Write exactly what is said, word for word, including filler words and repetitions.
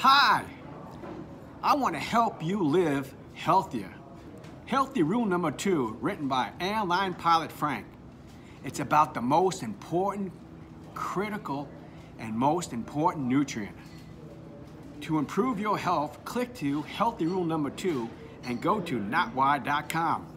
Hi, I want to help you live healthier. Healthy rule number two, written by airline pilot Frank. It's about the most important, critical, and most important nutrient. To improve your health, click to Healthy Rule number two and go to not why dot com.